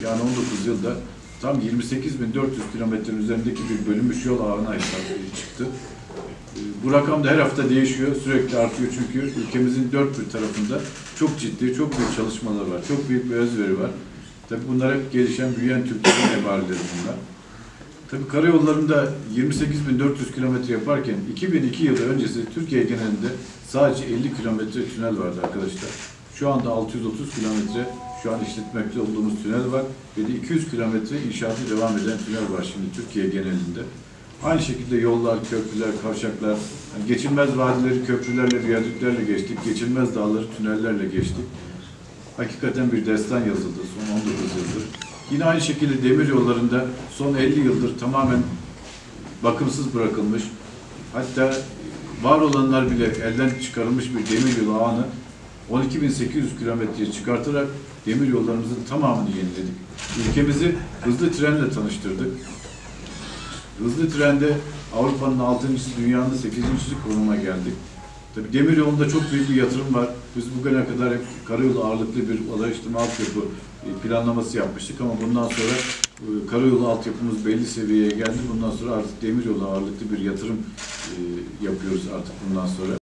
Yani 19 yılda tam 28.400 kilometrenin üzerindeki bir bölünmüş yol ağına çıktı. Bu rakam da her hafta değişiyor, sürekli artıyor çünkü ülkemizin dört bir tarafında çok ciddi, çok büyük çalışmalar var, çok büyük bir özveri var. Tabii bunlar hep gelişen, büyüyen Türkiye'nin emareleri bunlar. Tabii karayollarında 28.400 kilometre yaparken 2002 yılı öncesi Türkiye genelinde sadece 50 kilometre tünel vardı arkadaşlar. Şu anda 630 kilometre şu an işletmekte olduğumuz tünel var ve de 200 kilometre inşaatı devam eden tünel var şimdi Türkiye genelinde. Aynı şekilde yollar, köprüler, kavşaklar, yani geçilmez vadileri köprülerle, viyadüklerle geçtik, geçilmez dağları tünellerle geçtik. Hakikaten bir destan yazıldı son 19 yıldır. Yine aynı şekilde demir yollarında son 50 yıldır tamamen bakımsız bırakılmış, hatta var olanlar bile elden çıkarılmış bir demir yolu ağını 12.800 kilometreye çıkartarak demir yollarımızın tamamını yeniledik. Ülkemizi hızlı trenle tanıştırdık. Hızlı trende Avrupa'nın 6.'sı, dünyanın 8.'si konuma geldik. Tabii demir yolunda çok büyük bir yatırım var. Biz bugüne kadar hep karayolu ağırlıklı bir ulaştırma altyapı planlaması yapmıştık ama bundan sonra karayolu altyapımız belli seviyeye geldi. Bundan sonra artık demir yolu ağırlıklı bir yatırım yapıyoruz artık bundan sonra.